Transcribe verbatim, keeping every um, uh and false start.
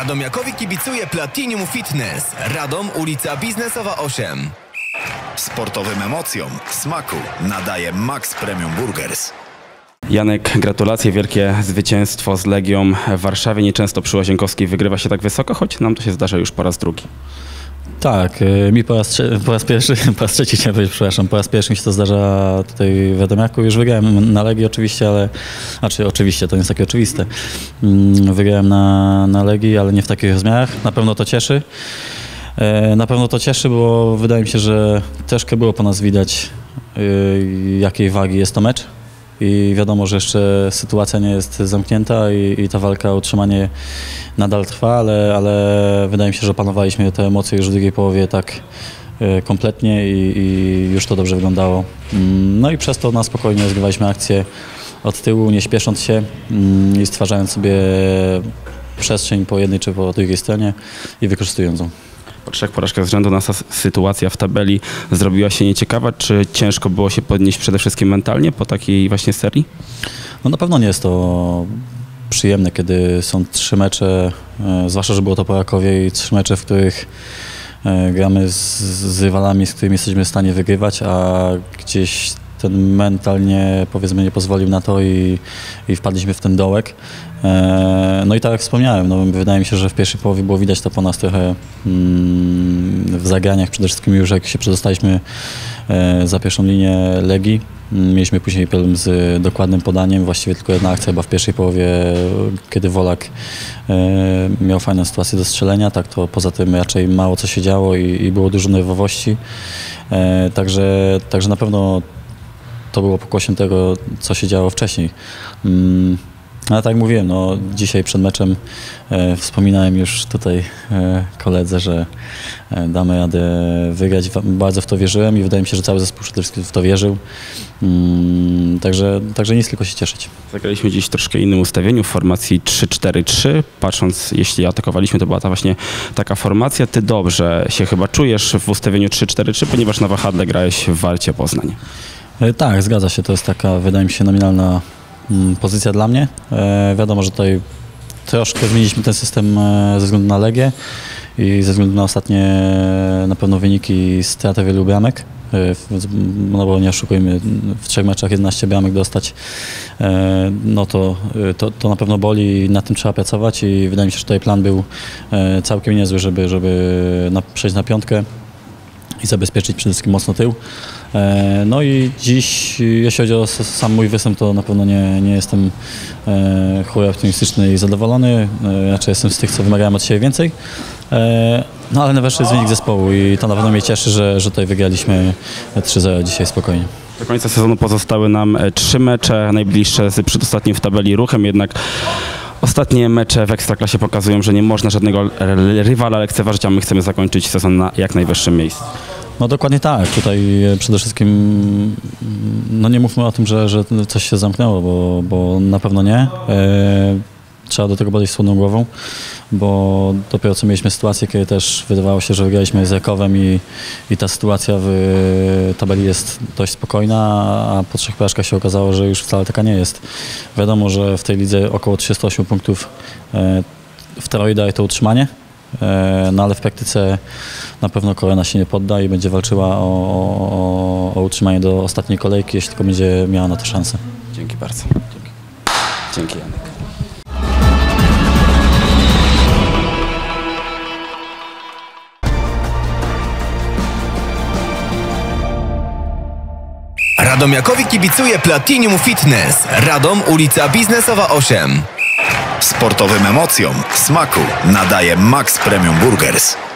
Radomiakowi kibicuje Platinum Fitness. Radom, ulica Biznesowa osiem. Sportowym emocjom smaku nadaje Max Premium Burgers. Janek, gratulacje, wielkie zwycięstwo z Legią w Warszawie. Nieczęsto przy Łazienkowskiej wygrywa się tak wysoko, choć nam to się zdarza już po raz drugi. Tak, mi po raz, po raz pierwszy, po raz trzeci chciałem powiedzieć, przepraszam, po raz pierwszy mi się to zdarza tutaj w Radomiaku. Już wygrałem na Legii oczywiście, ale, znaczy oczywiście, to nie jest takie oczywiste. Wygrałem na, na Legii, ale nie w takich rozmiarach. Na pewno to cieszy. Na pewno to cieszy, bo wydaje mi się, że troszkę było po nas widać, jakiej wagi jest to mecz. I wiadomo, że jeszcze sytuacja nie jest zamknięta i, i ta walka o utrzymanie nadal trwa, ale, ale wydaje mi się, że opanowaliśmy te emocje już w drugiej połowie tak y, kompletnie i, i już to dobrze wyglądało. No i przez to na spokojnie rozgrywaliśmy akcję od tyłu, nie śpiesząc się y, i stwarzając sobie przestrzeń po jednej czy po drugiej stronie i wykorzystując ją. Po trzech porażkach z rzędu nasza sytuacja w tabeli zrobiła się nieciekawa. Czy ciężko było się podnieść przede wszystkim mentalnie po takiej właśnie serii? No na pewno nie jest to przyjemne, kiedy są trzy mecze, e, zwłaszcza, że było to po Rakowie i trzy mecze, w których e, gramy z, z rywalami, z którymi jesteśmy w stanie wygrywać, a gdzieś ten mentalnie, powiedzmy, nie pozwolił na to i, i wpadliśmy w ten dołek. E, no i tak jak wspomniałem, no, wydaje mi się, że w pierwszej połowie było widać to po nas trochę mm, w zagraniach, przede wszystkim już jak się przedostaliśmy e, za pierwszą linię Legii. Mieliśmy później problem z dokładnym podaniem, właściwie tylko jedna akcja chyba w pierwszej połowie, kiedy Wolak e, miał fajną sytuację do strzelenia, tak to poza tym raczej mało co się działo i, i było dużo nerwowości, e, także, także na pewno to było pokłosiem tego, co się działo wcześniej. Mm. Ale tak jak mówiłem, no, dzisiaj przed meczem e, wspominałem już tutaj e, koledze, że e, damy radę wygrać. Bardzo w to wierzyłem i wydaje mi się, że cały zespół przede wszystkim w to wierzył. Mm, także, także nic, tylko się cieszyć. Zagraliśmy dziś w troszkę innym ustawieniu, w formacji trzy cztery trzy. Patrząc, jeśli atakowaliśmy, to była ta właśnie taka formacja. Ty dobrze się chyba czujesz w ustawieniu trzy cztery trzy, ponieważ na wahadle grałeś w Warcie Poznań. E, tak, zgadza się. To jest taka, wydaje mi się, nominalna pozycja dla mnie. E, wiadomo, że tutaj troszkę zmieniliśmy ten system e, ze względu na Legię i ze względu na ostatnie na pewno wyniki straty wielu bramek. E, no bo nie oszukujmy, w trzech meczach jedenaście bramek dostać, e, no to, to, to na pewno boli i nad tym trzeba pracować i wydaje mi się, że tutaj plan był e, całkiem niezły, żeby, żeby na, przejść na piątkę i zabezpieczyć przede wszystkim mocno tył. No i dziś, jeśli chodzi o sam mój występ, to na pewno nie, nie jestem e, chuj optymistyczny i zadowolony. E, raczej jestem z tych, co wymagają od siebie więcej. E, no ale najważniejszy jest wynik zespołu i to na pewno mnie cieszy, że, że tutaj wygraliśmy trzy zero dzisiaj spokojnie. Do końca sezonu pozostały nam trzy mecze, najbliższe z przedostatnim w tabeli Ruchem, jednak ostatnie mecze w Ekstraklasie pokazują, że nie można żadnego rywala lekceważyć, a my chcemy zakończyć sezon na jak najwyższym miejscu. No dokładnie tak. Tutaj przede wszystkim no nie mówmy o tym, że, że coś się zamknęło, bo, bo na pewno nie. E, trzeba do tego podejść z chłodną głową, bo dopiero co mieliśmy sytuację, kiedy też wydawało się, że wygraliśmy z Rakowem i, i ta sytuacja w tabeli jest dość spokojna, a po trzech porażkach się okazało, że już wcale taka nie jest. Wiadomo, że w tej lidze około trzydziestu ośmiu punktów e, w teorii daje to utrzymanie. No ale w praktyce na pewno Korona się nie podda i będzie walczyła o, o, o utrzymanie do ostatniej kolejki, jeśli tylko będzie miała na to szansę. Dzięki bardzo. Dzięki, Dzięki Janek. Radomiakowi kibicuje Platinum Fitness. Radom, ulica Biznesowa osiem. Sportowym emocjom smaku nadaje Max Premium Burgers.